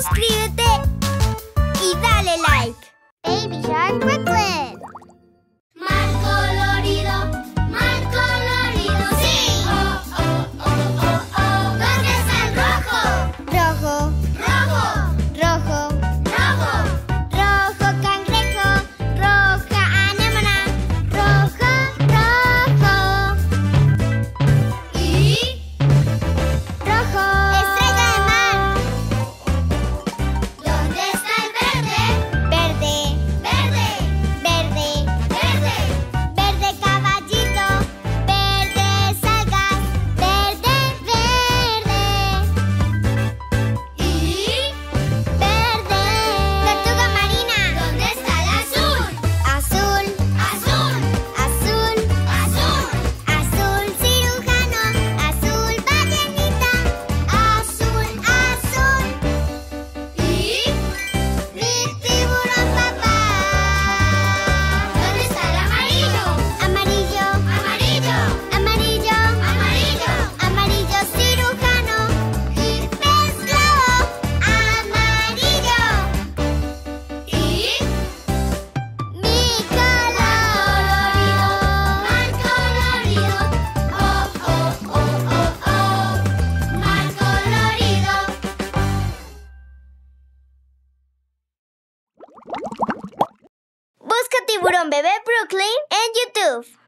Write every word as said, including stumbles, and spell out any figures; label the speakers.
Speaker 1: suscríbete y dale like.
Speaker 2: Baby Shark Brooklyn.
Speaker 3: Mar colorido, mar colorido, sí. Oh, oh, oh, oh, oh. ¿Dónde está el rojo?
Speaker 2: Rojo,
Speaker 3: Rojo,
Speaker 2: rojo,
Speaker 3: rojo.
Speaker 2: rojo cangrejo, roja anémona, rojo, rojo,
Speaker 3: Y
Speaker 2: rojo. Estrella de mar.
Speaker 3: ¿dónde está el verde?
Speaker 2: Verde,
Speaker 3: Verde,
Speaker 2: verde,
Speaker 3: verde.
Speaker 2: verde caballito, verdes algas, verde, verde,
Speaker 3: Y
Speaker 2: verde. Tortuga marina.
Speaker 3: ¿dónde está el azul?
Speaker 2: Azul,
Speaker 3: Azul,
Speaker 2: azul,
Speaker 3: azul.
Speaker 2: azul cirujano, azul ballenita, azul, azul.
Speaker 3: Y
Speaker 2: Mi tiburón papá.
Speaker 3: ¿dónde está el amarillo?
Speaker 2: Amarillo,
Speaker 3: Amarillo,
Speaker 2: amarillo,
Speaker 3: amarillo.
Speaker 2: amarillo cirujano y pez globo, amarillo.
Speaker 3: Y
Speaker 2: Mi colorido.
Speaker 3: mar colorido. Oh, oh, oh, oh, oh. Mar colorido.
Speaker 1: Busca Tiburón Bebé Brooklyn en YouTube.